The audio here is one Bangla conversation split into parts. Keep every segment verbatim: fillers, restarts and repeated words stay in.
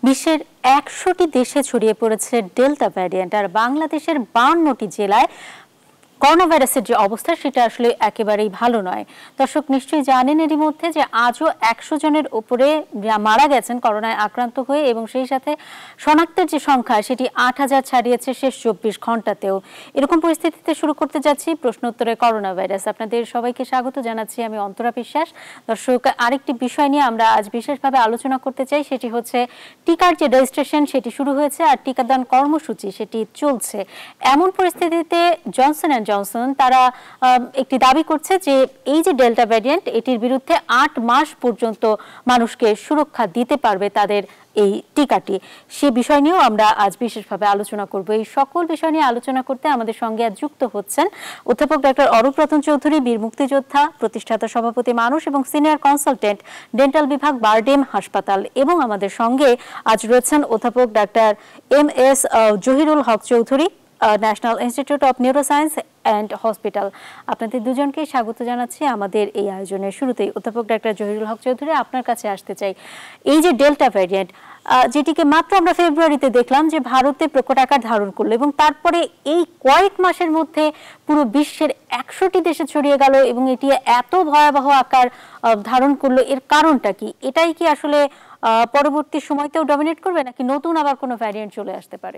বিশ্বের একশোটি দেশে ছড়িয়ে পড়েছে ডেল্টা ভ্যারিয়েন্ট, আর বাংলাদেশের বাউন্নটি জেলায় করোনা ভাইরাসের যে অবস্থা সেটা আসলে একেবারেই ভালো নয়। দর্শক নিশ্চয়ই জানেন এরই মধ্যে যে আজও একশো জনের উপরে মারা গেছেন করোনায় আক্রান্ত হয়ে, এবং সেই সাথে শনাক্তের যে সংখ্যা সেটি আট হাজার ছাড়িয়েছে শেষ চব্বিশ ঘন্টাতেও। এরকম পরিস্থিতিতে শুরু করতে যাচ্ছি প্রশ্নোত্তরে করোনা ভাইরাস। আপনাদের সবাইকে স্বাগত জানাচ্ছি, আমি অন্তরা বিশ্বাস। দর্শক, আরেকটি বিষয় নিয়ে আমরা আজ বিশেষভাবে আলোচনা করতে চাই, সেটি হচ্ছে টিকার যে রেজিস্ট্রেশন সেটি শুরু হয়েছে আর টিকাদান কর্মসূচি সেটি চলছে। এমন পরিস্থিতিতে জনসন অ্যান্ড জনসন তারা একটি দাবি করছে যে এই যে ডেল্টা ভ্যারিয়েন্ট এটির বিরুদ্ধে আট মাস পর্যন্ত মানুষকে সুরক্ষা দিতে পারবে তাদের এই টিকাটি। সে বিষয় নিয়েও আমরা আজ বিশেষভাবে আলোচনা করব। এই সকল বিষয় নিয়ে আলোচনা করতে আমাদের সঙ্গে আজ যুক্ত হচ্ছেন অধ্যাপক ডক্টর অরূপ রতন চৌধুরী, বীর মুক্তিযোদ্ধা, প্রতিষ্ঠাতা সভাপতি মানুষ এবং সিনিয়র কনসালটেন্ট ডেন্টাল বিভাগ বারডেম হাসপাতাল, এবং আমাদের সঙ্গে আজ রয়েছেন অধ্যাপক doctor M S Zahirul Haque Chowdhury, national institute of neuroscience and hospital. আপনাদের দুজনকে স্বাগত জানাচ্ছি আমাদের এই আয়োজনের শুরুতেই। অধ্যাপক ডাক্তার জহিরুল হক চৌধুরী, আপনার কাছে আসতে চাই। এই যে ডেল্টা ভ্যারিয়েন্ট, যেটিকে মাত্র আমরা ফেব্রুয়ারিতে দেখলাম যে ভারতে প্রকট আকার ধারণ করলো, এবং তারপরে এই কয়েক মাসের মধ্যে পুরো বিশ্বের একশোটি দেশে ছড়িয়ে গেল এবং এটি এত ভয়াবহ আকার ধারণ করলো, এর কারণটা কি? এটাই কি আসলে পরবর্তী সময়তেও ডমিনেট করবে, নাকি নতুন আবার কোনো ভ্যারিয়েন্ট চলে আসতে পারে?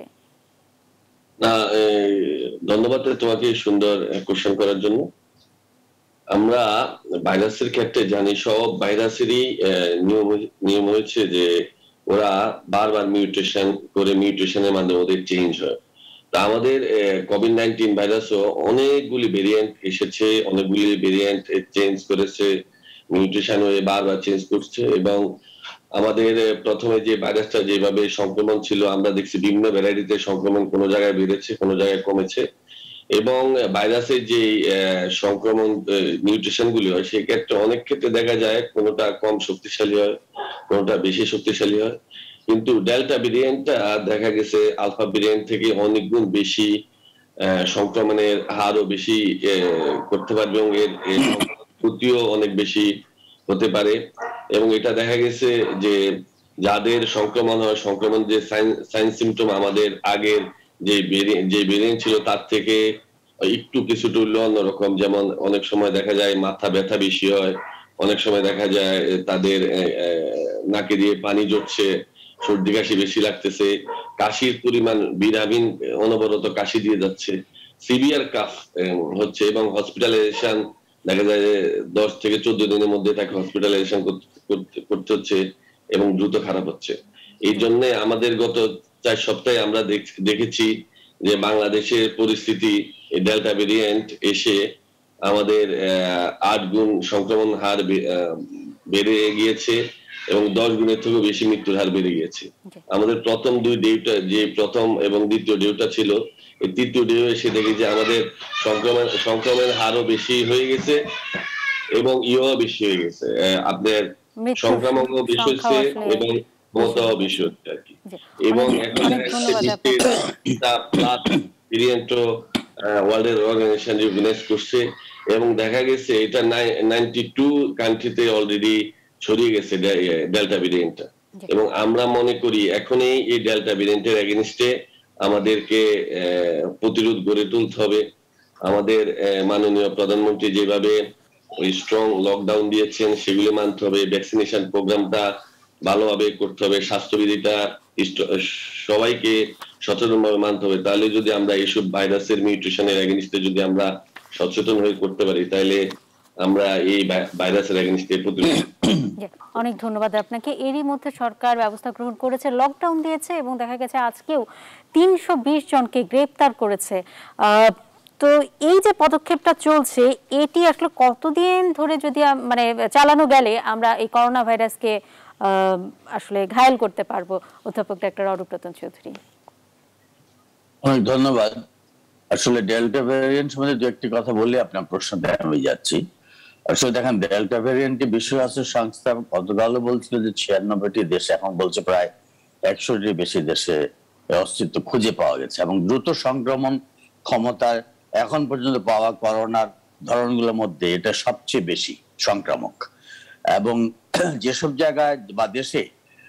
না, ধন্যবাদ তোমাকে সুন্দর কোশ্চেন করার জন্য। আমরা ভাইরাসের ক্ষেত্রে জানি সব ভাইরাসেরই নিয়ম নিয়ম হয়েছে যে ওরা বারবার মিউটেশন করে, মিউটেশনের মাধ্যমে ওদের চেঞ্জ হয়। তা আমাদের কোভিড নাইনটিন ভাইরাসও অনেকগুলি ভেরিয়েন্ট এসেছে, অনেকগুলি ভেরিয়েন্ট চেঞ্জ করেছে, মিউটেশন হয়ে বারবার চেঞ্জ করছে। এবং আমাদের প্রথমে যে ভাইরাসটা যেভাবে সংক্রমণ ছিল, আমরা দেখছি বিভিন্ন ভ্যারাইটিতে সংক্রমণ কোনো জায়গায় বেড়েছে, কোনো জায়গায় কমেছে। এবং ভাইরাসের যে সংক্রমণ মিউটেশন গুলি হয় সেক্ষেত্রে অনেক ক্ষেত্রে দেখা যায় কোনোটা কম শক্তিশালী হয়, কোনোটা বেশি শক্তিশালী হয়। কিন্তু ডেল্টা ভেরিয়েন্টটা দেখা গেছে আলফা ভেরিয়েন্ট থেকে অনেক গুণ বেশি সংক্রমণের হারও বেশি করতে পারবে, এবং এর ক্ষতিও অনেক বেশি হতে পারে। এবং এটা দেখা গেছে যে যাদের সংক্রমণ হয়, সংক্রমণ যে সাইন সিমটম আমাদের আগের যে যে ভেরিয়েন্ট ছিল তার থেকে একটু কিছুটা অন্যরকম। যেমন অনেক সময় দেখা যায় মাথা ব্যথা বেশি হয়, অনেক সময় দেখা যায় তাদের নাকে দিয়ে পানি জড়ছে, সর্দি কাশি বেশি লাগতেছে, কাশির পরিমাণ বিরামহীন অনবরত কাশি দিয়ে যাচ্ছে, সিভিয়ার কাফ হচ্ছে, এবং হসপিটালাইজেশন দেখা যায় যে দশ থেকে চোদ্দ দিনের মধ্যে তাকে হসপিটালাইজেশন করতে হচ্ছে এবং দ্রুত খারাপ হচ্ছে। এই জন্য আমাদের গত চার সপ্তাহে আমরা দেখেছি যে বাংলাদেশের পরিস্থিতি ডেল্টা ভেরিয়েন্ট এসে আমাদের আট গুণ সংক্রমণ হার বেড়ে গিয়েছে এবং দশ গুণের থেকেও বেশি মৃত্যুর হার বেড়ে গিয়েছে। আমাদের প্রথম দুই ডেউটা, যে প্রথম এবং দ্বিতীয় ডেউটা ছিল, এই তৃতীয় ডেউ এসে দেখি যে আমাদের সংক্রমণ সংক্রমণের হারও বেশি হয়ে গেছে এবং ইও বেশি হয়ে গেছে, আপনার সংক্রমণও বেশি হচ্ছে এবং মতাও বেশি হচ্ছে আর কি। এবং এখন ওয়ার্ল্ড হেলথ অর্গানাইজেশন রিকগনাইজ করছে এবং দেখা গেছে এটা নাইনটি টু কান্ট্রিতে অলরেডি ছড়িয়ে গেছে ডেল্টা ভেরিয়েন্টটা। এবং আমরা মনে করি এখনই এই ডেল্টা ভেরিয়েন্টের এগেইনস্টে আমাদেরকে প্রতিরোধ গড়ে তুলতে হবে। আমাদের মাননীয় প্রধানমন্ত্রী যেভাবে ওই স্ট্রং লকডাউন দিয়েছেন সেগুলি মানতে হবে, ভ্যাকসিনেশন প্রোগ্রামটা ভালোভাবে করতে হবে, স্বাস্থ্যবিধিটা সবাইকে সচেতনভাবে মানতে হবে। তাহলে যদি আমরা এইসব ভাইরাসের মিউটেশনের এগেইনস্টে যদি আমরা সচেতন হয়ে করতে পারি, তাহলে আমরা এই ভাইরাসের এগেইনস্টে প্রতিরোধ। অনেক ধন্যবাদ আপনাকে। এরই মধ্যে সরকার ব্যবস্থা গ্রহণ করেছে, লকডাউন দিয়েছে এবং দেখা গেছে আজকেও তিনশো বিশ জনকে গ্রেপ্তার করেছে। তো এই যে পদক্ষেপটা চলছে এটি আসলে কতদিন ধরে যদি মানে চালানো গেলে আমরা এই করোনা ভাইরাসকে আসলে ঘায়েল করতে পারবো? অধ্যাপক ডাক্তার অরূপ রতন চৌধুরী। অনেক ধন্যবাদ। আসলে ডেল্টা ভ্যারিয়েন্ট সম্বন্ধে দু একটি কথা বলে আপনার প্রশ্নতে আমি যাচ্ছি। আসলে দেখেন, ডেল্টা ভ্যারিয়েন্টটি বিশ্ব স্বাস্থ্য সংস্থা গতকালও বলছিল যে ছিয়ানব্বইটি দেশে, এখন বলছে প্রায় একশোটির বেশি দেশে অস্তিত্ব খুঁজে পাওয়া গেছে এবং দ্রুত সংক্রমণ ক্ষমতার এখন পর্যন্ত পাওয়া করোনার ধরনগুলোর মধ্যে এটা সবচেয়ে বেশি সংক্রামক। এবং যেসব জায়গায় বা দেশে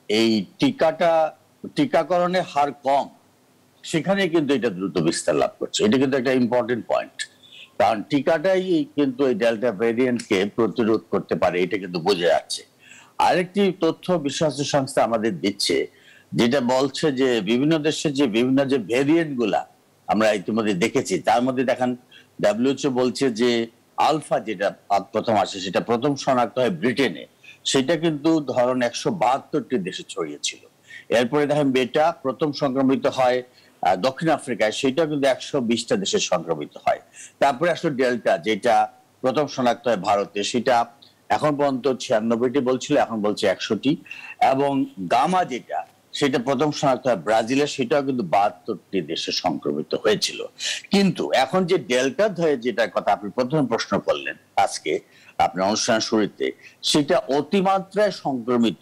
এই টিকাটা টিকাকরণের হার কম, সেখানে কিন্তু এটা দ্রুত বিস্তার লাভ করছে। এটা কিন্তু একটা ইম্পর্টেন্ট পয়েন্ট, কারণ টিকাটাই কিন্তু এই ডেল্টা ভ্যারিয়েন্টকে প্রতিরোধ করতে পারে, এটা কিন্তু বোঝা যাচ্ছে। আরেকটি তথ্য বিশ্ব স্বাস্থ্য সংস্থা আমাদের দিচ্ছে, যেটা বলছে যে বিভিন্ন দেশের যে বিভিন্ন যে ভ্যারিয়েন্ট গুলা আমরা ইতিমধ্যে দেখেছি, তার মধ্যে দেখেন ডাব্লিউএইচও বলছে যে আলফা যেটা প্রথম আসে সেটা প্রথম শনাক্ত হয় ব্রিটেনে, সেটা কিন্তু ধরুন একশো বাহাত্তরটি দেশে ছড়িয়েছিল। এরপরে দেখেন বেটা প্রথম সংক্রমিত হয় দক্ষিণ আফ্রিকায়, সেটা কিন্তু একশো বিশটা দেশে সংক্রমিত হয়। তারপরে আসলে ডেল্টা যেটা প্রথম শনাক্ত হয় ভারতে, সেটা এখন পর্যন্ত ছিয়ানব্বইটি বলছিল, এখন বলছে একশোটি। এবং গামা যেটা সেটা প্রথম শনাক্ত হয় ব্রাজিলে, সেটাও কিন্তু বাহাত্তরটি দেশে সংক্রমিত হয়েছিল। কিন্তু এখন যে ডেল্টা ধরে যেটার কথা আপনি প্রথম প্রশ্ন করলেন আজকে আপনার অনুষ্ঠান শুরুতে, সেটা অতিমাত্রায় সংক্রমিত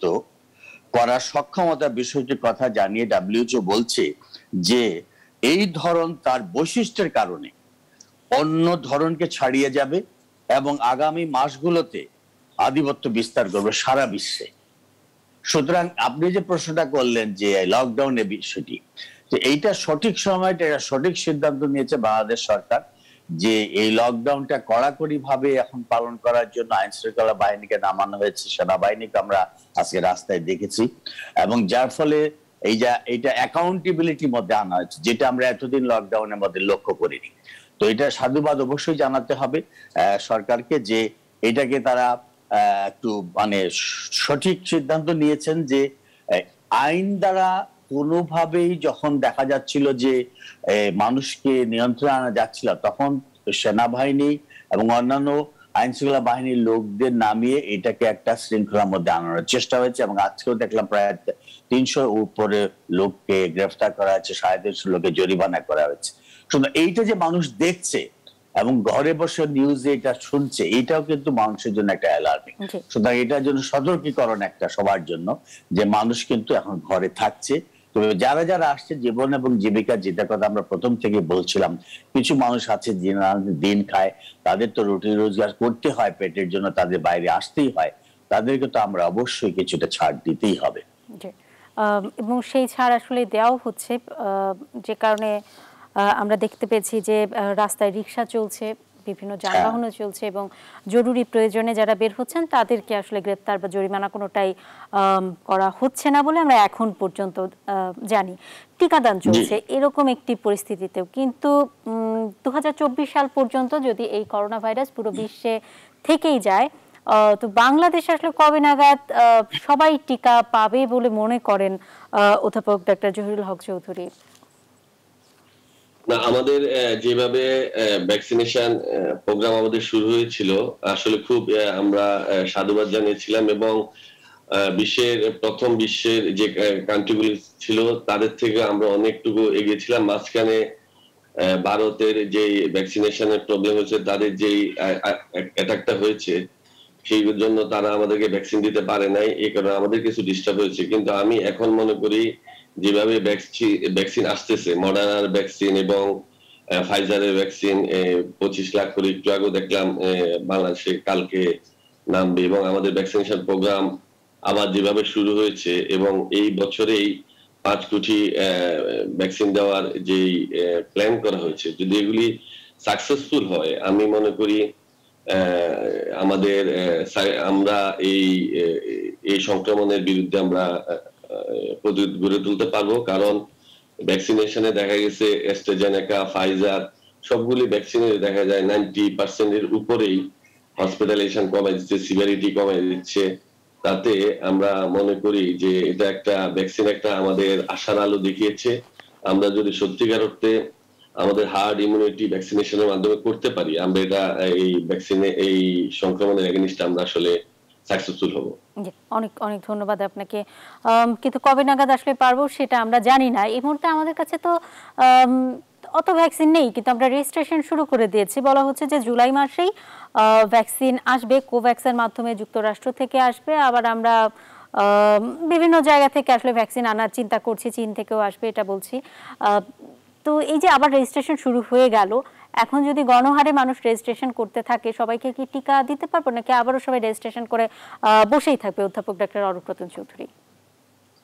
করার সক্ষমতা বিষয়টির কথা জানিয়ে ডাব্লিউএইচও বলছে যে এই ধরন তার বৈশিষ্ট্যের কারণে অন্য ধরনকে ছাড়িয়ে যাবে এবং আগামী মাসগুলোতে আধিপত্য বিস্তার করবে সারা বিশ্বে। সুতরাং আপনি যে প্রশ্নটা করলেন যে লকডাউনের বিষয়টি, যে এইটা সঠিক সময়টা সঠিক সিদ্ধান্ত নিয়েছে বাংলাদেশ সরকার, যে এই লকডাউনটা কড়াকড়ি ভাবে এখন পালন করার জন্য আইন শৃঙ্খলা বাহিনীকে নামানো হয়েছে, সেনাবাহিনীকে আমরা আজকে রাস্তায় দেখেছি, এবং যার ফলে এই যা এইটা অ্যাকাউন্টেবিলিটির মধ্যে আনা হয়েছে, যেটা আমরা এতদিন লকডাউনের মধ্যে লক্ষ্য করিনি। তো এটা সাধুবাদ অবশ্যই জানাতে হবে সরকারকে, যে এটাকে তারা একটু মানে সঠিক সিদ্ধান্ত নিয়েছেন, যে আইন দ্বারা কোনোভাবেই যখন দেখা যাচ্ছিল যে মানুষকে নিয়ন্ত্রণে আনা যাচ্ছিল, তখন সেনাবাহিনী এবং অন্যান্য আইন শৃঙ্খলা বাহিনীর লোকদের নামিয়ে এটাকে একটা শৃঙ্খলার মধ্যে আনানোর চেষ্টা হয়েছে। এবং আজকেও দেখলাম প্রায় তিনশো উপরে লোককে গ্রেফতার করা হয়েছে, সাড়ে তিনশো লোকে জরিমানা করা হয়েছে। সুতরাং এইটা যে মানুষ দেখছে এবং ঘরে বসে নিউজে এটা শুনছে, এটাও কিন্তু মানুষের জন্য একটা অ্যালার্মিং। সুতরাং এটার জন্য সতর্কীকরণ একটা সবার জন্য, যে মানুষ কিন্তু এখন ঘরে থাকছে। তবে যারা যারা আসছে জীবন এবং জীবিকা, যেটা কথা আমরা প্রথম থেকে বলছিলাম, কিছু মানুষ আছে যারা দিন খায়, তাদের তো রুটি রোজগার করতে হয় পেটের জন্য, তাদের বাইরে আসতেই হয়, তাদেরকে তো আমরা অবশ্যই কিছুটা ছাড় দিতেই হবে। এবং সেই ছাড় আসলে দেওয়াও হচ্ছে, যে কারণে আমরা দেখতে পেয়েছি যে রাস্তায় রিক্সা চলছে, বিভিন্ন যানবাহনও চলছে, এবং জরুরি প্রয়োজনে যারা বের হচ্ছেন তাদেরকে আসলে গ্রেপ্তার বা জরিমানা কোনোটাই করা হচ্ছে না বলে আমরা এখন পর্যন্ত জানি। টিকাদান চলছে এরকম একটি পরিস্থিতিতেও কিন্তু দু হাজার চব্বিশ সাল পর্যন্ত যদি এই করোনা ভাইরাস পুরো বিশ্বে থেকেই যায়, তো বাংলাদেশ আসলে কবে নাগাদ সবাই টিকা পাবে বলে মনে করেন অধ্যাপক ডাক্তার জহিরুল হক চৌধুরী? না, আমাদের যেভাবে ভ্যাকসিনেশন প্রোগ্রাম আমাদের শুরু হয়েছিল, আসলে খুব আমরা সাধুবাদ জানিয়েছিলাম, এবং বিশ্বের প্রথম বিশ্বের যে কান্ট্রিগুলি ছিল তাদের থেকে আমরা অনেকটুকু এগিয়েছিলাম। মাঝখানে ভারতের যে ভ্যাকসিনেশনের প্রবলেম হয়েছে, তাদের যেই অ্যাটাকটা হয়েছে, সেই জন্য তারা আমাদেরকে ভ্যাকসিন দিতে পারে নাই, এই কারণে আমাদের কিছু ডিস্টার্ব হয়েছে। কিন্তু আমি এখন মনে করি যেভাবে ভ্যাকসিন আসতেছে, মডার্নার ভ্যাকসিন এবং ফাইজারের ভ্যাকসিন পঁচিশ লাখ করে একটু আগে দেখলাম বাংলাদেশে কালকে নামবে, এবং আমাদের ভ্যাকসিনেশন প্রোগ্রাম আবার যেভাবে শুরু হয়েছে, এবং এই বছরেই পাঁচ কোটি ভ্যাকসিন দেওয়ার যে প্ল্যান করা হয়েছে, যদি এগুলি সাকসেসফুল হয়, আমি মনে করি আমাদের আমরা এই এই সংক্রমণের বিরুদ্ধে আমরা প্রতিরোধ গড়ে তুলতে পারবো। কারণ ভ্যাকসিনেশনে দেখা গেছে অ্যাস্ট্রাজেনেকা, ফাইজার সবগুলি ভ্যাকসিনে দেখা যায় নাইনটি পার্সেন্ট এর উপরেই হসপিটালাইজেশন কমে দিচ্ছে, সিভিয়ারিটি কমে দিচ্ছে। তাতে আমরা মনে করি যে এটা একটা ভ্যাকসিন একটা আমাদের আশার আলো দেখিয়েছে। আমরা যদি সত্যিকার অর্থে আমাদের হার্ড ইমিউনিটি ভ্যাকসিনেশনের মাধ্যমে করতে পারি, আমরা এটা এই ভ্যাকসিনে এই সংক্রমণের এগেইনস্টে আমরা আসলে সাকসেসফুল হব। অনেক অনেক ধন্যবাদ আপনাকে। কিন্তু কবে নাগাদ আসলে পারবো সেটা আমরা জানি না। এই মুহূর্তে আমাদের কাছে তো অত ভ্যাকসিন নেই, কিন্তু আমরা রেজিস্ট্রেশন শুরু করে দিয়েছি। বলা হচ্ছে যে জুলাই মাসেই ভ্যাকসিন আসবে, কোভ্যাক্সের মাধ্যমে যুক্তরাষ্ট্র থেকে আসবে। আবার আমরা বিভিন্ন জায়গা থেকে আসলে ভ্যাকসিন আনার চিন্তা করছি, চীন থেকেও আসবে এটা বলছি। তো এই যে আবার রেজিস্ট্রেশন শুরু হয়ে গেল, এখন যদি গণহারে মানুষ রেজিস্ট্রেশন করতে থাকে, সবাইকে কি টিকা দিতে পারবো নাকি আবারও সবাই রেজিস্ট্রেশন করে বসেই থাকবে? অধ্যাপক ডাক্তার অরূপ রতন চৌধুরী।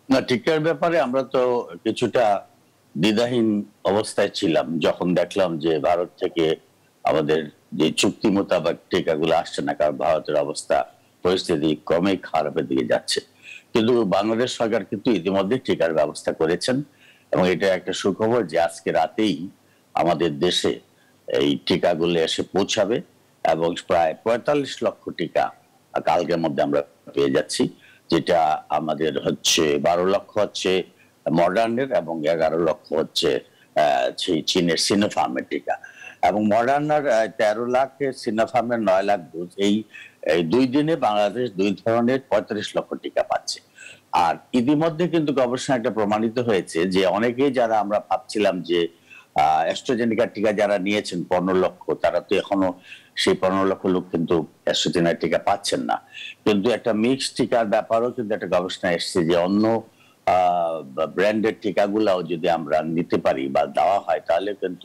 না, টিকার ব্যাপারে আমরা তো কিছুটা দ্বিধাহীন অবস্থায় ছিলাম যখন দেখলাম যে ভারত থেকে আমাদের যে চুক্তি মোতাবেক টিকাগুলো আসছে না, কারণ ভারতের অবস্থা পরিস্থিতি ক্রমেই খারাপের দিকে যাচ্ছে। কিন্তু বাংলাদেশ সরকার কিন্তু ইতিমধ্যে টিকার ব্যবস্থা করেছেন এবং এটা একটা সুখবর যে আজকে রাতেই আমাদের দেশে এই টিকাগুলো এসে পৌঁছাবে এবং প্রায় পঁয়তাল্লিশ লক্ষ টিকা কালকের মধ্যে আমরা পেয়ে যাচ্ছি, যেটা আমাদের হচ্ছে বারো লক্ষ হচ্ছে মডার্নের এবং এগারো লক্ষ হচ্ছে আহ, সেই চীনের সিনোফার্মের টিকা। এবং মডার্নার তেরো লাখ, সিনোফার্মের নয় লাখ ডোজ। এই এই দুই দিনে বাংলাদেশ দুই ধরনের পঁয়তাল্লিশ লক্ষ টিকা পাচ্ছে। আর ইতিমধ্যে কিন্তু গবেষণা একটা প্রমাণিত হয়েছে যে অনেকেই যারা আমরা ভাবছিলাম যে আহ অ্যাস্ট্রাজেনিকার টিকা যারা নিয়েছেন পনেরো লক্ষ, তারা তো এখনো সেই পনেরো লক্ষ লোক কিন্তু অ্যাস্ট্রাজেনিকার টিকা পাচ্ছেন না। কিন্তু একটা মিক্স টিকার ব্যাপারও কিন্তু একটা গবেষণা এসছে যে অন্য ব্র্যান্ডের টিকাগুলাও যদি আমরা নিতে পারি বা দেওয়া হয় তাহলে কিন্তু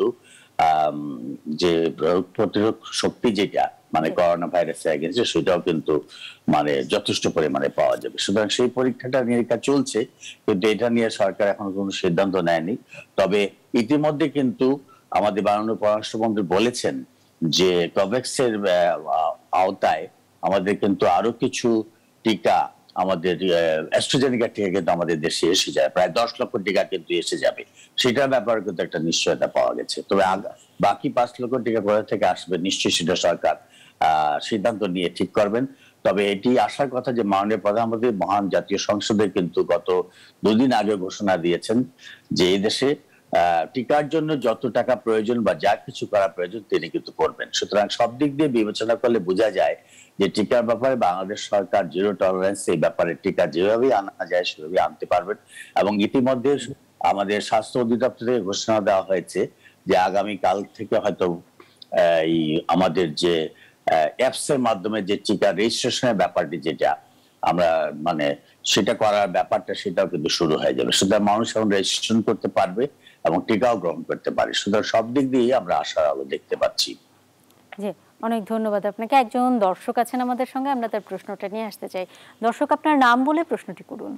যে রোগ প্রতিরোধ শক্তি যেটা মানে করোনা ভাইরাসের এগেন্সে সেটাও কিন্তু মানে যথেষ্ট পরিমাণে পাওয়া যাবে। সুতরাং সেই পরীক্ষাটা নিরীক্ষা চলছে, কিন্তু এটা নিয়ে সরকার এখন কোনো সিদ্ধান্ত নেয়নি। তবে ইতিমধ্যে কিন্তু আমাদের মাননীয় পররাষ্ট্রমন্ত্রী বলেছেন যে কোভ্যাক্সের আওতায় আমাদের কিন্তু আরো কিছু টিকা, আমাদের অ্যাস্ট্রাজেনিকা টিকা কিন্তু আমাদের দেশে এসে যায়, প্রায় দশ লক্ষ টিকা কিন্তু এসে যাবে। সেটার ব্যাপারে কিন্তু একটা নিশ্চয়তা পাওয়া গেছে। তবে বাকি পাঁচ লক্ষ টিকা কোথা থেকে আসবে নিশ্চয়ই সেটা সরকার আহ সিদ্ধান্ত নিয়ে ঠিক করবেন। তবে এটি আসার কথা যে মাননীয় প্রধানমন্ত্রী মহান জাতীয় সংসদে কিন্তু গত দুদিন আগে ঘোষণা দিয়েছেন যে এই দেশে আহ টিকার জন্য যত টাকা প্রয়োজন বা যা কিছু করা প্রয়োজন তিনি কিন্তু করবেন। সুতরাং সব দিক দিয়ে বিবেচনা করলে বোঝা যায় যে টিকার ব্যাপারে বাংলাদেশ সরকার জিরো টলারেন্স, এই ব্যাপারে টিকা যেভাবেই আনা যায় সেভাবে আনতে পারবেন। এবং ইতিমধ্যে আমাদের স্বাস্থ্য অধিদপ্তর থেকে ঘোষণা দেওয়া হয়েছে যে আগামী কাল থেকে হয়তো এই আমাদের যে অ্যাপস এর মাধ্যমে যে টিকা রেজিস্ট্রেশনের ব্যাপারটি যেটা আমরা মানে সেটা করার ব্যাপারটা সেটাও কিন্তু শুরু হয়ে যাবে। সুতরাং মানুষ এখন রেজিস্ট্রেশন করতে পারবে এবং টিকাও গ্রহণ করতে পারে। সুতরাং সব দিক দিয়ে আমরা আশার আলো দেখতে পাচ্ছি। জি, অনেক ধন্যবাদ আপনাকে। একজন দর্শক আছেন আমাদের সঙ্গে, আমরা তার প্রশ্নটা নিয়ে আসতে চাই। দর্শক, আপনার নাম বলে প্রশ্নটি করুন।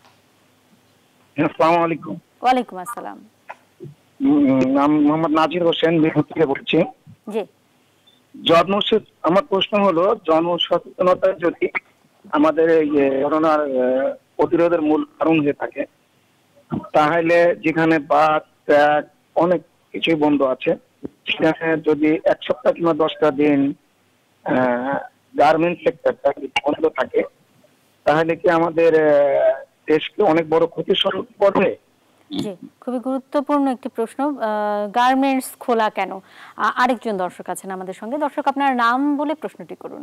আসসালামু আলাইকুম। ওয়ালাইকুম আসসালাম। নাম মোহাম্মদ নাজির হোসেন, মেহেরপুর থেকে বলছি। জি। জন্ম আমার প্রশ্ন হলো, জন্ম সচেতনতা যদি আমাদের এই করোনার প্রতিরোধের মূল কারণ হয়ে থাকে, তাহলে যেখানে বাস ট্রাক অনেক কিছুই বন্ধ আছে, সেখানে যদি এক সপ্তাহ কিংবা দশটা দিন গার্মেন্ট সেক্টরটা বন্ধ থাকে, তাহলে কি আমাদের দেশকে অনেক বড় ক্ষতির সম্মুখীন করবে? জি, খুবই গুরুত্বপূর্ণ একটি প্রশ্ন। গার্মেন্টস খোলা কেন? আরেকজন দর্শক আছেন আমাদের সঙ্গে। দর্শক, আপনার নাম বলে প্রশ্নটি করুন।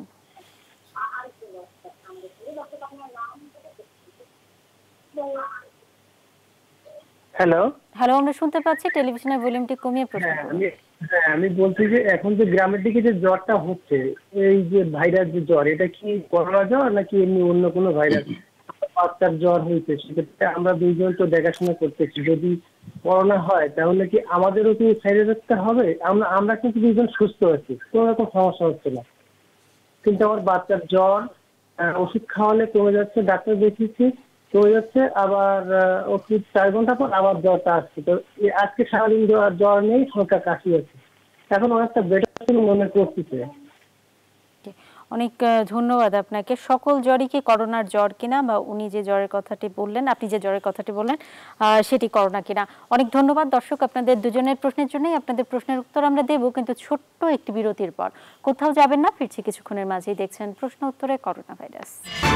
হ্যালো হ্যালো, আমরা শুনতে পাচ্ছি। টেলিভিশনের ভলিউমটি কমিয়ে প্রশ্ন করুন। হ্যাঁ, আমি বলছি যে এখন যে গ্রামের দিকে যে জ্বরটা হচ্ছে, এই যে ভাইরাস যে জ্বর, এটা কি করোনা জ্বর নাকি এমনি অন্য কোনো ভাইরাস? বাচ্চার জ্বর হয়েছে, সেক্ষেত্রে আমরা দুইজন তো দেখাশোনা করতেছি, যদি করোনা হয় তাহলে কি আমাদেরও কি সাইড এফেক্ট হবে? আমরা আমরা কিন্তু দুইজন সুস্থ আছি, কোনো রকম সমস্যা হচ্ছে না, কিন্তু আমার বাচ্চার জ্বর, ওষুধ খাওয়ালে কমে যাচ্ছে, ডাক্তার দেখিয়েছি কমে যাচ্ছে, আবার ওষুধ চার ঘন্টা পর আবার জ্বরটা আসছে। তো আজকে সারাদিন জ্বর নেই, হালকা কাশি আছে, এখন অনেকটা বেটার মনে করতেছে। অনেক ধন্যবাদ আপনাকে। সকল জ্বরই কি করোনার জ্বর কিনা, বা উনি যে জ্বরের কথাটি বললেন, আপনি যে জ্বরের কথাটি বললেন সেটি করোনা কিনা? অনেক ধন্যবাদ দর্শক, আপনাদের দুজনের প্রশ্নের জন্যই। আপনাদের প্রশ্নের উত্তর আমরা দেব, কিন্তু ছোট্ট একটি বিরতির পর। কোথাও যাবেন না, ফিরছি কিছুক্ষণের মাঝেই। দেখছেন প্রশ্ন উত্তরে করোনা ভাইরাস।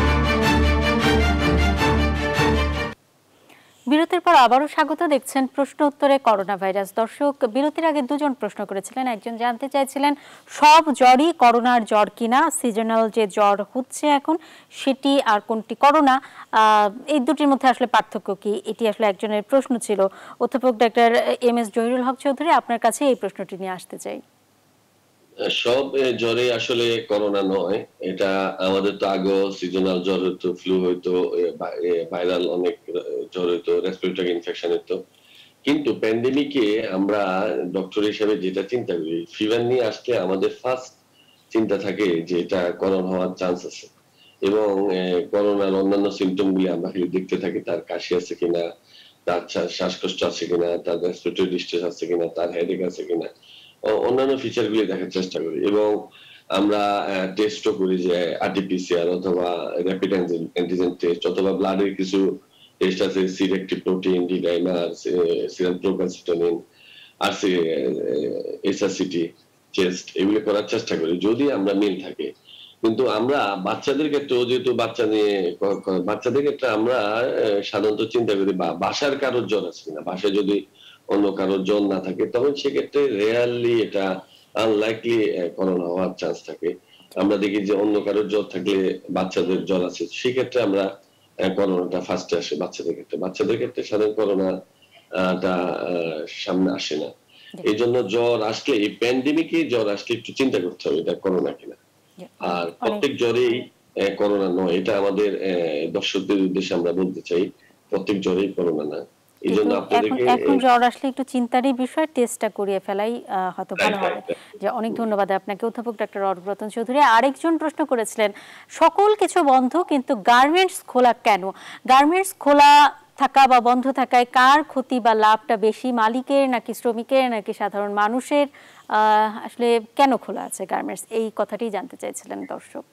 বিরতির পর আবারও স্বাগত। দেখছেন প্রশ্ন উত্তরে করোনা ভাইরাস। দর্শক, বিরতির আগে দুজন প্রশ্ন করেছিলেন। একজন জানতে চাইছিলেন সব জ্বরই করোনার জ্বর কিনা, সিজনাল যে জ্বর হচ্ছে এখন সেটি আর কোনটি করোনা, এই দুটির মধ্যে আসলে পার্থক্য কি, এটি আসলে একজনের প্রশ্ন ছিল। অধ্যাপক doctor M S Zahirul Haque Chowdhury, আপনার কাছে এই প্রশ্নটি নিয়ে আসতে চাই। সব জ্বরে আসলে করোনা নয়, এটা আমাদের তো আগে সিজনাল জ্বর হতো, ফ্লু হইতো, ভাইরাল অনেক জ্বর হইতো, রেসপিরেটরি ইনফেকশন হইতো। কিন্তু প্যান্ডেমিকে আমরা ডক্টর হিসেবে যেটা চিন্তা করি, ফিভার নিয়ে আসলে আমাদের ফার্স্ট চিন্তা থাকে যে এটা করোনা হওয়ার চান্স আছে। এবং করোনার অন্যান্য সিমটম গুলি আমরা খালি দেখতে থাকি, তার কাশি আছে কিনা, তার শ্বাসকষ্ট আছে কিনা, তার রেসপিরেটরি ডিস্ট্রেস আছে কিনা, তার হেডেক আছে কিনা, অন্যান্য ফিচার গুলি দেখার চেষ্টা করি। এবং আমরা টেস্টও করি, যে আরটিপিসিআর অথবা র্যাপিড অ্যান্টিজেন টেস্ট অথবা ব্লাডের কিছু টেস্ট আছে, C reactive protein, D dimer, serum procalcitonin, আর এসআরসিটি টেস্ট, এগুলো করার চেষ্টা করি যদি আমরা মিল থাকে। কিন্তু আমরা বাচ্চাদের ক্ষেত্রে, যেহেতু বাচ্চা নিয়ে বাচ্চাদের ক্ষেত্রে আমরা সাধারণত চিন্তা করি বাসার কারোর জ্বর আছে কিনা, বাসায় যদি অন্য কারোর জ্বর না থাকে তখন সেক্ষেত্রে রেয়ারলি এটা আনলাইকলি করোনা হওয়ার চান্স থাকে। আমরা দেখি যে অন্য কারোর জ্বর থাকলে বাচ্চাদের জ্বর আছে, সেক্ষেত্রে আমরা করোনাটা ফার্স্টে আসে বাচ্চাদের ক্ষেত্রে। বাচ্চাদের ক্ষেত্রে সাধারণ করোনাটা সামনে আসে না। এই জন্য জ্বর আসলে, এই প্যান্ডেমিকে জ্বর আসলে একটু চিন্তা করতে হবে এটা করোনা কিনা। আর প্রত্যেক জ্বরেই করোনা নয়, এটা আমাদের দর্শকদের উদ্দেশ্যে আমরা বলতে চাই, প্রত্যেক জ্বরেই করোনা না। এখন জ্বর আসলে একটু চিন্তারই বিষয়, টেস্টটা করিয়ে ফেলাই হয়তো ভালো হবে। যে অনেক ধন্যবাদ আপনাকে অধ্যাপক ডাক্তার অরূপ রতন চৌধুরী। আরেকজন প্রশ্ন করেছিলেন, সকল কিছু বন্ধ কিন্তু গার্মেন্টস খোলা কেন? গার্মেন্টস খোলা থাকা বা বন্ধ থাকায় কার ক্ষতি বা লাভটা বেশি, মালিকের নাকি শ্রমিকের নাকি সাধারণ মানুষের? আসলে কেন খোলা আছে গার্মেন্টস, এই কথাটি জানতে চাইছিলেন দর্শক।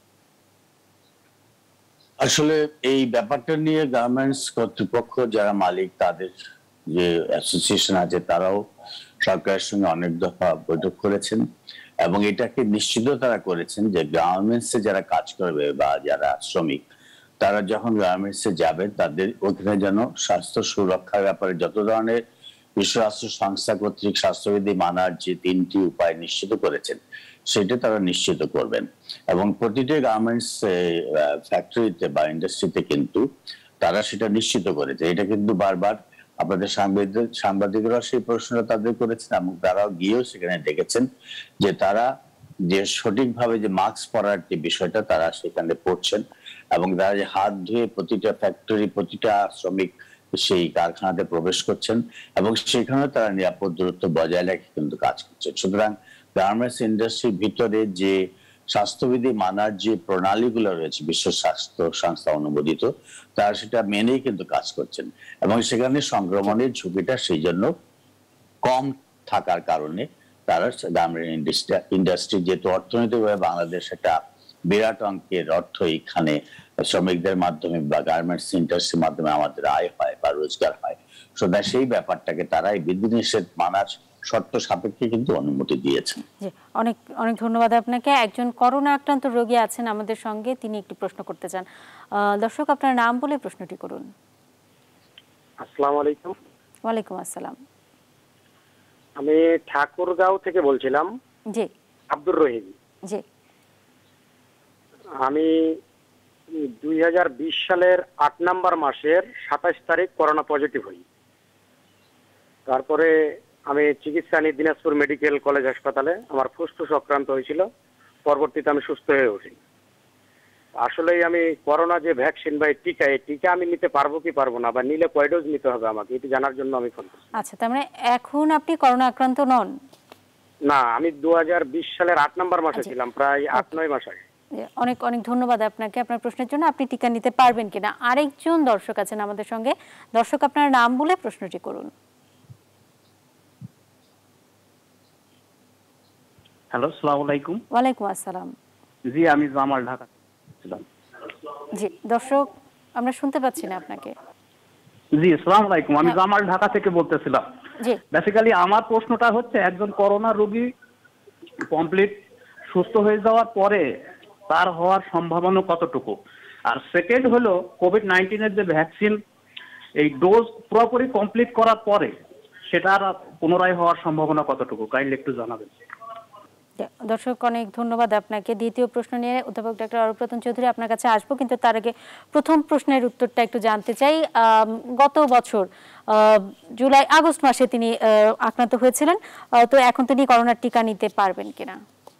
আসলে এই ব্যাপারটা নিয়ে গার্মেন্টস কর্তৃপক্ষ যারা মালিক, তাদের যে অ্যাসোসিয়েশন আছে, তারাও সরকারের সঙ্গে অনেক দফা বৈঠক করেছেন এবং এটাকে নিশ্চিত তারা করেছেন যে গার্মেন্টসে যারা কাজ করবে বা যারা শ্রমিক, তারা যখন গার্মেন্টসে যাবে তাদের ওখানে যেন স্বাস্থ্য সুরক্ষার ব্যাপারে যত ধরনের বিশ্ব স্বাস্থ্য সংস্থা কর্তৃক স্বাস্থ্যবিধি মানার যে তিনটি উপায় নিশ্চিত করেছেন, সেটা তারা নিশ্চিত করবেন। এবং প্রতিটি গার্মেন্টস ফ্যাক্টরিতে বা ইন্ডাস্ট্রিতে কিন্তু তারা সেটা নিশ্চিত করেছে। এটা কিন্তু বারবার আপনাদের সাংবাদিক সাংবাদিকরা সেই প্রশ্নটা তাদের করেছেন এবং তারাও গিয়েও সেখানে দেখেছেন যে তারা যে সঠিকভাবে যে মাস্ক পরার যে বিষয়টা তারা সেখানে পড়ছেন এবং তারা যে হাত ধুয়ে প্রতিটা ফ্যাক্টরি, প্রতিটা শ্রমিক সেই কারখানাতে প্রবেশ করছেন এবং সেখানে তারা নিরাপদ দূরত্ব বজায় রেখে কিন্তু কাজ করছেন। সুতরাং গার্মেন্টস ইন্ডাস্ট্রির ভিতরে যে স্বাস্থ্যবিধি মানার যে প্রণালীগুলো রয়েছে বিশ্ব স্বাস্থ্য সংস্থা অনুমোদিত, তারা সেটা মেনেই কিন্তু কাজ করছেন এবং সেখানে সংক্রমণের ঝুঁকিটা সেই জন্য কম থাকার কারণে তারা গার্মেন্ট ইন্ডাস্ট্রি, যেহেতু অর্থনৈতিকভাবে বাংলাদেশ একটা বিরাট অঙ্কের অর্থ এখানে শ্রমিকদের মাধ্যমে বা গার্মেন্টস ইন্ডাস্ট্রির মাধ্যমে আমাদের আয় হয় বা রোজগার হয়, সুতরাং সেই ব্যাপারটাকে তারা এই বিধিনিষেধ মানার শর্ত সাপেক্ষে কিন্তু অনুমতি দিয়েছেন। অনেক অনেক ধন্যবাদ আপনাকে। একজন করোনা আক্রান্ত রোগী আছেন আমাদের সঙ্গে, তিনি একটি প্রশ্ন করতে চান। দর্শক, আপনার নাম বলে প্রশ্নটি করুন। আসসালামু আলাইকুম। ওয়ালাইকুম আসসালাম। আমি ঠাকুরগাঁও থেকে বলছিলাম। জি। আব্দুর রহিম। জি। আমি দুই হাজার বিশ সালের আট নাম্বার মাসের সাতাশ তারিখ করোনা পজিটিভ হই। তারপরে আমি চিকিৎসা নিই দিনাজপুর মেডিকেল কলেজ হাসপাতালে। আমার ফুসফুস আক্রান্ত হয়েছিল, পরবর্তীতে আমি সুস্থ হয়ে উঠি। আসলেই আমি করোনা যে ভ্যাকসিন বা টিকা, এই টিকা আমি নিতে পারবো কি পারবো না, বা নিলে কয় ডোজ নিতে হবে আমাকে, এটি জানার জন্য আমি ফোন করছি। আচ্ছা, তার মানে এখন আপনি করোনা আক্রান্ত নন? না, আমি দু হাজার বিশ সালের আট নাম্বার মাসে ছিলাম, প্রায় আট নয় মাস আগে। অনেক অনেক ধন্যবাদ আপনাকে আপনার প্রশ্নের জন্য। আপনি টিকা নিতে পারবেন কিনা? আরেকজন দর্শক আছেন আমাদের সঙ্গে। দর্শক, আপনার নাম বলে প্রশ্নটি করুন। হ্যালো, আসসালামু আলাইকুম। ওয়ালাইকুম আসসালাম। জি, আমি জামাল, ঢাকা ছিলাম। জি দর্শক, আমরা শুনতে পাচ্ছি না আপনাকে। জি, আসসালামু আলাইকুম। আমি জামাল, ঢাকা থেকে বলতেছিলাম। জি। বেসিক্যালি আমার প্রশ্নটা হচ্ছে, একজন করোনা রোগী কমপ্লিট সুস্থ হয়ে যাওয়ার পরে তার হওয়ার সম্ভাবনা কতটুকু? আর সেকেন্ড হলো, কোভিড নাইন্টিনের যে ভ্যাকসিন, এই ডোজ পুরোপুরি কমপ্লিট করার পরে সেটার পুনরায় হওয়ার সম্ভাবনা কতটুকু? কাইন্ডলি একটু জানাবেন। দর্শক, অনেক ধন্যবাদ আপনাকে। দ্বিতীয় প্রশ্ন নিয়ে অধ্যাপক ডাক্তার অরূপ রতন চৌধুরী আপনার কাছে আসবো, কিন্তু তার আগে প্রথম প্রশ্নের উত্তরটা একটু জানতে চাই। গত বছর জুলাই আগস্ট মাসে তিনি আক্রান্ত হয়েছিলেন, তো এখন তিনি করোনার টিকা নিতে পারবেন কিনা?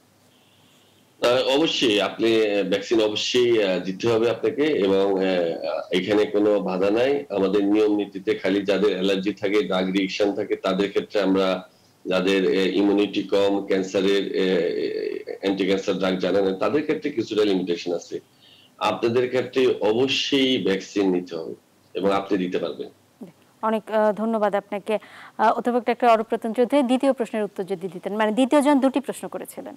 অবশ্যই, আপনি ভ্যাকসিন অবশ্যই দিতে হবে আপনাকে, এবং এখানে কোনো বাধা নাই। আমাদের নিয়ম নীতিতে খালি যাদের অ্যালার্জি থাকে, ড্রাগ রিঅ্যাকশন থাকে, তাদের ক্ষেত্রে আমরা, যাদের ইমিউনিটি কম, ক্যান্সারের অ্যান্টি ক্যান্সার ড্রাগ জানা না, তাদের ক্ষেত্রে কিছুটা লিমিটেশন আছে। আপনাদের ক্ষেত্রে অবশ্যই ভ্যাকসিন নিতে হবে এবং আপনি দিতে পারবেন। অনেক আহ, ধন্যবাদ আপনাকে। আহ, অধ্যাপক ডাক্তার অরূপ রতন চৌধুরী, দ্বিতীয় প্রশ্নের উত্তর যদি দিতেন, মানে দ্বিতীয় জন দুটি প্রশ্ন করেছিলেন।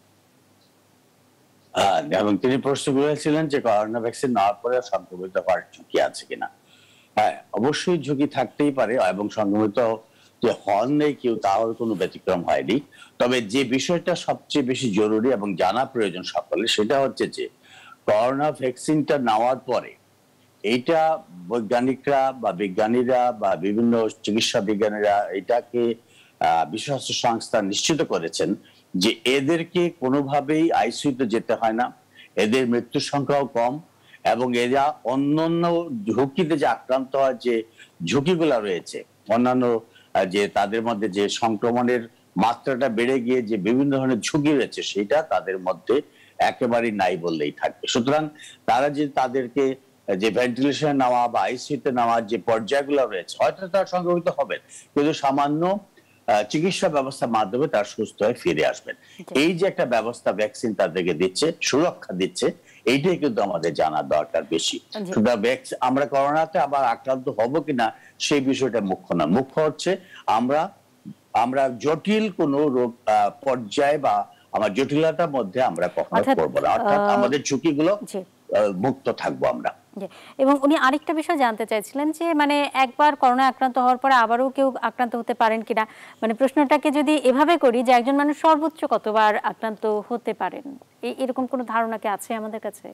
আহ, এবং তিনি প্রশ্ন করেছিলেন যে করোনা ভ্যাকসিন নেওয়ার পরে সংক্রমিত হওয়ার ঝুঁকি আছে কিনা। হ্যাঁ, অবশ্যই ঝুঁকি থাকতেই পারে, এবং সংক্রমিত যে হন নেই কেউ, তাহলে কোনো ব্যতিক্রম হয়নি। তবে যে বিষয়টা সবচেয়ে বেশি জরুরি এবং জানা প্রয়োজন সকলে, সেটা হচ্ছে যে করোনা ভ্যাকসিনটা নেওয়ার পরে এইটা বৈজ্ঞানিকরা বা বিজ্ঞানীরা বা বিভিন্ন চিকিৎসা বিজ্ঞানীরা এটাকে আহ বিশ্ব স্বাস্থ্য সংস্থা নিশ্চিত করেছেন যে এদেরকে কোনোভাবেই আইসিইউতে যেতে হয় না, এদের মৃত্যুর সংখ্যাও কম, এবং এরা অন্যান্য ঝুঁকিতে যে আক্রান্ত হয়, যে ঝুঁকিগুলো রয়েছে অন্যান্য আহ, যে তাদের মধ্যে যে সংক্রমণের মাত্রাটা বেড়ে গিয়ে যে বিভিন্ন ধরনের ঝুঁকি রয়েছে, সেটা তাদের মধ্যে একেবারেই নাই বললেই থাকবে। সুতরাং তারা যে তাদেরকে যে ভেন্টিলেশনে নেওয়া বা আইসিইউতে নেওয়ার যে পর্যায়গুলো রয়েছে, হয়তো তারা সংক্রমিত হবেন, কিন্তু সামান্য চিকিৎসা ব্যবস্থার মাধ্যমে তারা সুস্থ হয়ে ফিরে আসবেন। এই যে একটা ব্যবস্থা ভ্যাকসিন তাদেরকে দিচ্ছে, সুরক্ষা দিচ্ছে, এইটাই কিন্তু আমাদের জানার দরকার বেশি। আমরা করোনাতে আবার আক্রান্ত হব কিনা সেই বিষয়টা মুখ্য না, মুখ্য হচ্ছে আমরা আমরা জটিল কোন রোগ পর্যায়ে বা আমার জটিলতার মধ্যে আমরা কখনো পড়বো না, অর্থাৎ আমাদের ঝুঁকিগুলো মুক্ত থাকবো আমরা। এবং উনি আরেকটা বিষয় জানতে চাইছিলেন যে মানে একবার করোনা আক্রান্ত হওয়ার পরে আবারও কেউ আক্রান্ত হতে পারেন কিনা, মানে প্রশ্নটাকে যদি এভাবে করি যে একজন মানুষ সর্বোচ্চ কতবার আক্রান্ত হতে পারেন, এরকম কোনো ধারণা কি আছে আমাদের কাছে?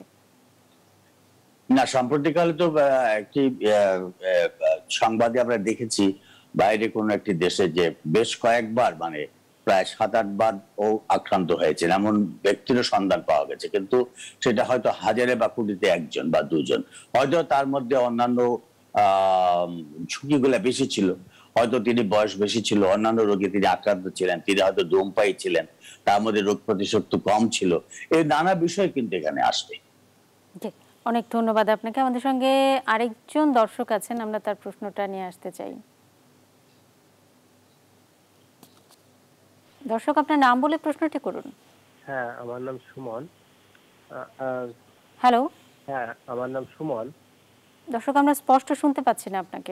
না, সাম্প্রতিককালে তো একটি সংবাদে আমরা দেখেছি বাইরে কোনো একটি দেশে যে বেশ কয়েকবার মানে প্রায় সাত আট বার ও আক্রান্ত হয়েছেন এমন ব্যক্তিরও সন্ধান পাওয়া গেছে, কিন্তু সেটা হয়তো হাজারে বা কোটিতে একজন বা দুজন, হয়তো তার মধ্যে অন্যান্য আহ ঝুঁকিগুলা বেশি ছিল, হয়তো তিনি বয়স বেশি ছিল, অন্যান্য রোগে তিনি আক্রান্ত ছিলেন, তিনি হয়তো ধূমপায়ী ছিলেন, তার মধ্যে রোগ প্রতিশক্তি কম ছিল, এই নানা বিষয় কিন্তু এখানে আসবে। অনেক ধন্যবাদ আপনাকে। আমাদের সঙ্গে আরেকজন দর্শক আছেন, আমরা তার প্রশ্নটা নিয়ে আসতে চাই। দর্শক, আপনার নাম বলে প্রশ্নটি করুন। হ্যাঁ, আমার নাম সুমন। হ্যালো। হ্যাঁ, আমার নাম সুমন। দর্শক, আমরা স্পষ্ট শুনতে পাচ্ছি না আপনাকে।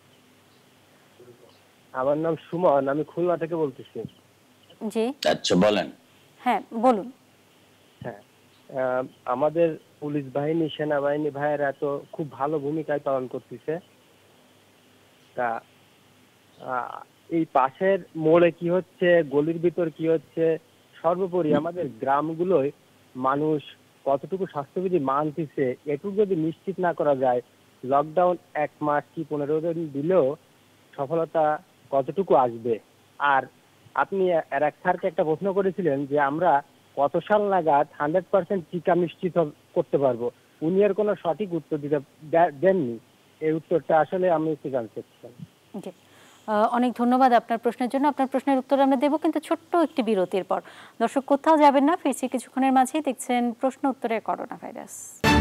আমার নাম সুমন, আমি খুলনা থেকে বলতেছি। জি, আচ্ছা বলেন। হ্যাঁ বলুন। হ্যাঁ, আমাদের পুলিশ বাহিনী, সেনাবাহিনী ভাইয়েরা তো খুব ভালো ভূমিকায় পালন করতেছে। তা এই পাশের মোড়ে কি হচ্ছে, গলির ভিতর কি হচ্ছে, সর্বোপরি আমাদের গ্রামগুলোয় মানুষ কতটুকু স্বাস্থ্যবিধি মানতেছে, এটুকু যদি নিশ্চিত না করা যায়, লকডাউন এক মাস কি পনেরো দিন দিলেও সফলতা কতটুকু আসবে। আর আপনি আর এক স্যারকে একটা প্রশ্ন করেছিলেন যে আমরা কত সাল নাগাদ হান্ড্রেড পার্সেন্ট টিকা নিশ্চিত করতে পারবো, উনি এর কোনো সঠিক উত্তর দিতে দেননি। এই উত্তরটা আসলে আমি একটু জানতে চাই। অনেক ধন্যবাদ আপনার প্রশ্নের জন্য। আপনার প্রশ্নের উত্তর আমরা দেব, কিন্তু ছোট্ট একটি বিরতির পর। দর্শক কোথাও যাবেন না, ফিরছি কিছুক্ষণের মাঝেই। দেখছেন প্রশ্ন উত্তরে করোনা ভাইরাস।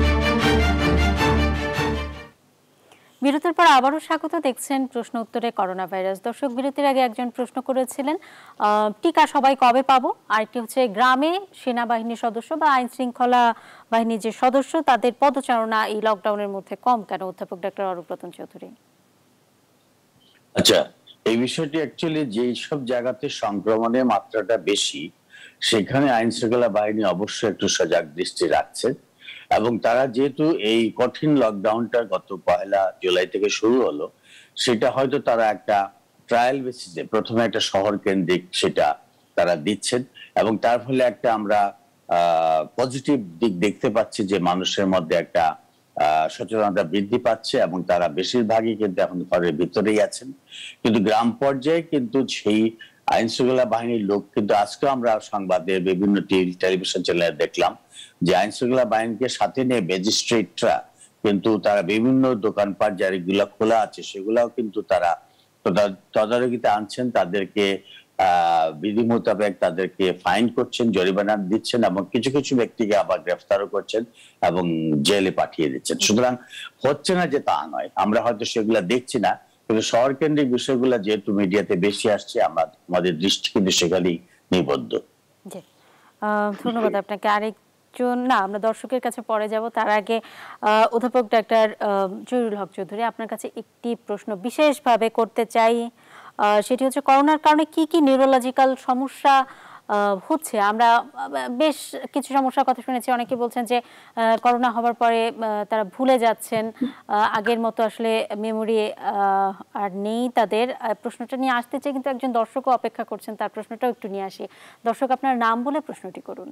বিরতির পর আবারও স্বাগত, দেখছেন প্রশ্ন উত্তরে করোনা ভাইরাস। দর্শক, বিরতির আগে একজন প্রশ্ন করেছিলেন টিকা সবাই কবে পাবো, আরেকটি হচ্ছে গ্রামে সেনাবাহিনীর সদস্য বা আইন শৃঙ্খলা বাহিনীর যে সদস্য তাদের পদচারণা এই লকডাউনের মধ্যে কম কেন? অধ্যাপক ডাক্তার অরূপ রতন চৌধুরী। আচ্ছা, এই বিষয়টি অ্যাকচুয়ালি যেই সব জায়গাতে সংক্রমণের মাত্রাটা বেশি, সেখানে আইন শৃঙ্খলা বাহিনী অবশ্যই একটু সজাগ দৃষ্টি রাখছে, এবং তারা যেহেতু এই কঠিন লকডাউনটা গত পয়লা জুলাই থেকে শুরু হলো, সেটা হয়তো তারা একটা ট্রায়াল বেসিসে প্রথমে একটা শহর কেন্দ্রিক সেটা তারা দিচ্ছেন, এবং তার ফলে একটা আমরা আহ পজিটিভ দিক দেখতে পাচ্ছি যে মানুষের মধ্যে একটা আহ সচেতনতা বৃদ্ধি পাচ্ছে, এবং তারা বেশিরভাগই কিন্তু এখন ঘরের ভিতরেই আছেন। কিন্তু গ্রাম পর্যায়ে কিন্তু সেই আইন শৃঙ্খলা বাহিনীর লোক কিন্তু আজকে আমরা সংবাদের বিভিন্ন টিভি টেলিভিশন চ্যানেলে দেখলাম যে আইন শৃঙ্খলা বাহিনীকে সাথে নিয়ে ম্যাজিস্ট্রেটরা কিন্তু তারা বিভিন্ন দোকানপাট যেগুলো খোলা আছে সেগুলাও কিন্তু তারা তদারকিতে আনছেন, তাদেরকে আহ বিধি মোতাবেক তাদেরকে ফাইন করছেন, জরিমানা দিচ্ছেন, এবং কিছু কিছু ব্যক্তিকে আবার গ্রেফতারও করছেন এবং জেলে পাঠিয়ে দিচ্ছেন। সুতরাং হচ্ছে না যে তা নয়, আমরা হয়তো সেগুলা দেখছি না, কিন্তু শহর কেন্দ্রিক বিষয়গুলো যেহেতু মিডিয়াতে বেশি আসছে, আমরা আমাদের দৃষ্টি কিন্তু সেখানেই নিবদ্ধ। ধন্যবাদ আপনাকে। আরেক একজন না আমরা দর্শকের কাছে পরে যাব, তার আগে আহ, অধ্যাপক ডাক্তার আহ, জহিরুল হক চৌধুরী আপনার কাছে একটি প্রশ্ন বিশেষভাবে করতে চাই। আহ, সেটি হচ্ছে করোনার কারণে কি কি নিউরোলজিক্যাল সমস্যা আহ, হচ্ছে। আমরা আহ, বেশ কিছু সমস্যার কথা শুনেছি, অনেকে বলছেন যে আহ, করোনা হওয়ার পরে আহ, তারা ভুলে যাচ্ছেন, আহ, আগের মতো আসলে মেমোরি আর নেই তাদের। আহ, প্রশ্নটা নিয়ে আসতে চাই, কিন্তু একজন দর্শকও অপেক্ষা করছেন, তার প্রশ্নটাও একটু নিয়ে আসি। দর্শক, আপনার নাম বলে প্রশ্নটি করুন।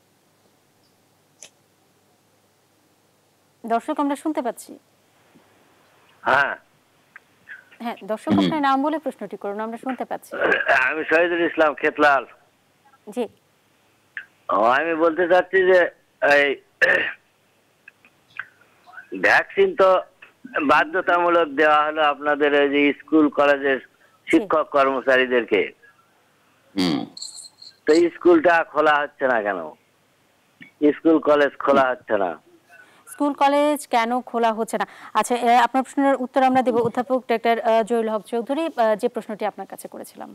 দর্শক, আমরা শুনতে পাচ্ছি। হ্যাঁ, হ্যাঁ দর্শক, আপনার নাম বলে প্রশ্নটি করুন, আমরা শুনতে পাচ্ছি। আমি শহীদুল ইসলাম খেতলাল। জি, ও, আমি বলতে চাচ্ছি যে এই ভ্যাকসিন তো বাধ্যতামূলক দেওয়া হলো আপনাদের এই যে স্কুল কলেজের শিক্ষক কর্মচারীদেরকে, হুম তো স্কুলটা খোলা হচ্ছে না কেন? স্কুল কলেজ খোলা হচ্ছে না? স্কুল কলেজ কেন খোলা হচ্ছে না? আচ্ছা, এ, আপনার প্রশ্নের উত্তর আমরা দেব। অধ্যাপক ডাক্তার জহিরুল হক চৌধুরী, আহ, যে প্রশ্নটি আপনার কাছে করেছিলাম।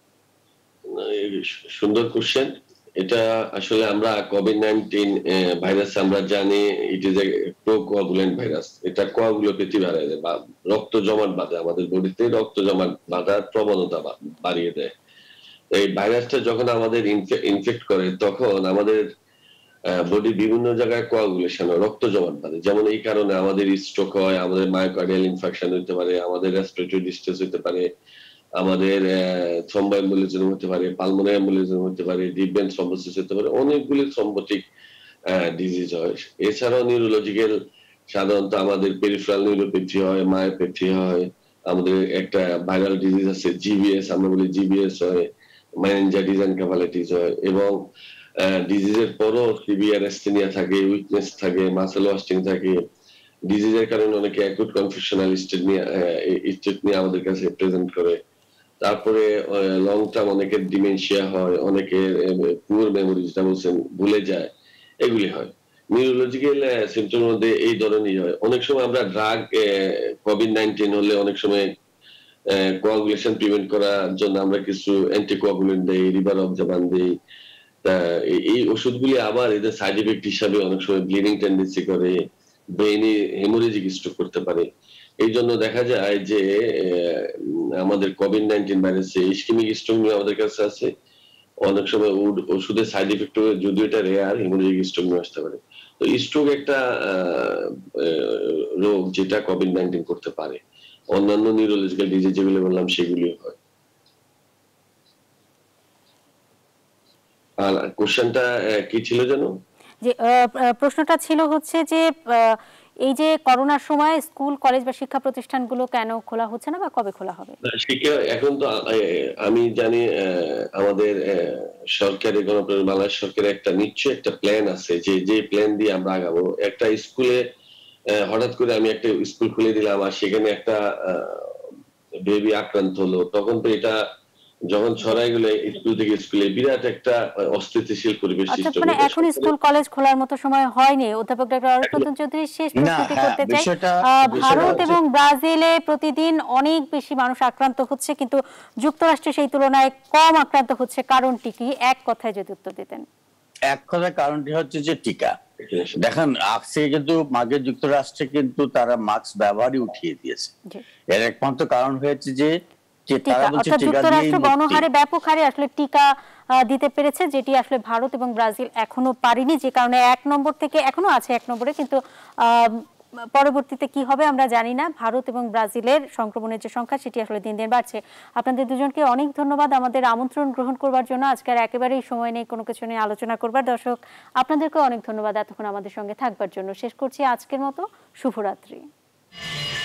এই সুন্দর কোশ্চেন। এটা আসলে আমরা কোভিড নাইনটিন ভাইরাস আমরা জানি it is a procoagulant virus. এটা কোয়াগুলোপ্যাথি বাড়ায় দেয় বা রক্ত জমাট বাঁধে, আমাদের বডিতে রক্ত জমাট বাঁধার প্রবণতা বা- বাড়িয়ে দেয়। এই ভাইরাসটা যখন আমাদের ইনফেক্ট করে তখন আমাদের বডি বিভিন্ন জায়গায় কোয়াগুলেশন হয়, রক্ত জমাট বাঁধে। যেমন এই কারণে আমাদের স্ট্রোক হয়, আমাদের মায়োকার্ডিয়াল ইনফেকশন হতে পারে, আমাদের রেসপিরেটরি ডিস্ট্রেস হতে পারে, আমাদের থ্রম্বো এম্বোলিজম হতে পারে, পালমোনারি এম্বোলিজম হতে পারে, ডিপ ভেন থ্রম্বোসিস হতে পারে, অনেকগুলি থ্রম্বোটিক ডিজিজ হয়। এছাড়াও নিউরোলজিক্যাল সাধারণত আমাদের পেরিফেরাল নিউরোপ্যাথি হয়, মায়োপ্যাথি হয়, আমাদের একটা ভাইরাল ডিজিজ আছে জিবিএস, আমরা বলি জিবিএস হয়, মেনিনজাইটিস এনকেফালাইটিস হয়, এবং ডিজিজের পরও সিভিয়ার অ্যাসথেনিয়া থাকে, উইকনেস থাকে, মাসেল ওয়াস্টিং থাকে। ডিজিজের কারণে অনেকে অ্যাকুট কনফিউশনাল স্টেট নিয়ে স্টেট নিয়ে আমাদের কাছে প্রেজেন্ট করে। তারপরে লং টার্ম অনেকের ডিমেনশিয়া হয়, অনেকের পুয়ার মেমোরি, যেটা বলছেন ভুলে যায়, এগুলি হয়। নিউরোলজিক্যাল সিমটমের মধ্যে এই ধরনের হয়। অনেক সময় আমরা ড্রাগ কোভিড নাইনটিন হলে অনেক সময় কোয়াগুলেশন প্রিভেন্ট করার জন্য আমরা কিছু অ্যান্টিকোয়াগুলেন্ট দেই, রিভারোক্সাবান দেই। তা এই- এই ওষুধগুলি আবার এদের সাইড এফেক্ট হিসাবে অনেক সময় ব্লিডিং টেন্ডেন্সি করে, ব্রেইনে হেমোরেজিক স্ট্রোক করতে পারে। এই জন্য দেখা যায় যে আহ, আমাদের কোভিড নাইনটিন ভাইরাসে ইসকেমিক স্ট্রোক নিয়ে আমাদের কাছে আছে। অনেক সময় ওর- ওষুধের সাইড এফেক্ট যদিও এটা রেয়ার, হেমোরেজিক স্ট্রোক নিয়ে আসতে পারে। তো স্ট্রোক একটা আহ, আহ, রোগ যেটা কোভিড নাইনটিন করতে পারে। অন্যান্য নিউরোলজিক্যাল ডিজিজ যেগুলো বললাম সেগুলি হয়। আর কোশ্চেনটা কি ছিল যেন? যে আহ, আহ, প্রশ্নটা ছিল হচ্ছে যে আহ, এই যে করোনার সময় স্কুল কলেজ বা শিক্ষা প্রতিষ্ঠানগুলো কেন খোলা হচ্ছে না বা কবে খোলা হবে? না, শিক্ষা এখন তো আহ, আমি জানি আহ, আমাদের আহ, সরকারি গণপ্রজাতন্ত্রী বাংলাদেশ সরকারের একটা নিশ্চয় একটা প্ল্যান আছে, যে যে প্ল্যান দিয়ে আমরা আগাবো। একটা স্কুলে আহ, হঠাৎ করে আমি একটা স্কুল খুলে দিলাম আর সেখানে একটা বেবি আক্রান্ত হলো, তখন তো এটা যখন ছড়াই গেলে স্কুল থেকে স্কুলে বিরাট একটা আহ, অস্থিতিশীল পরিবেশ অর্থাৎ সৃষ্টি মানে হবে। এটা এখন সরকারের স্কুল কলেজ খোলার মতো সময় হয়নি। অধ্যাপক ডক্টর অরূপ রতন চৌধুরী, শেষ না, প্রশ্নটি হ্যাঁ, করতে চাই। বিষয়টা- আহ, বিষয়টা ভারত হচ্ছে- এবং ব্রাজিলে প্রতিদিন অনেক বেশি মানুষ আক্রান্ত হচ্ছে, কিন্তু যুক্তরাষ্ট্রে সেই তুলনায় কম আক্রান্ত হচ্ছে, কারণটি কি? এক কথায় যদি উত্তর দিতেন। এক কথায় কারণটি হচ্ছে যে টিকা। দেখেন, আজকে কিন্তু মাঝে যুক্তরাষ্ট্রে কিন্তু তারা মাস্ক ব্যবহারই উঠিয়ে দিয়েছে। জি। এর একমাত্র কারণ হয়েছে যে যে তারা টিকা, বলছে অর্থাৎ টিকা দিয়েই যুক্তরাষ্ট্র মুক্তি। গণহারে ব্যাপক হারে আসলে টিকা আহ, দিতে পেরেছে, যেটি আসলে ভারত এবং ব্রাজিল এখনো পারেনি, যে কারণে এক নম্বর থেকে এখনো আছে এক নম্বরে, কিন্তু আহ, পরবর্তীতে কি হবে আমরা জানি না। ভারত এবং ব্রাজিলের সংক্রমণের যে সংখ্যা সেটি আসলে দিন দিন বাড়ছে। আপনাদের দুজনকে অনেক ধন্যবাদ আমাদের আমন্ত্রণ গ্রহণ করবার জন্য। আজকে আর একেবারেই সময় নেই কোনো কিছু নিয়ে আলোচনা করবার। দর্শক, আপনাদেরকেও অনেক ধন্যবাদ এতক্ষণ আমাদের সঙ্গে থাকবার জন্য। শেষ করছি আজকের মতো। শুভরাত্রি।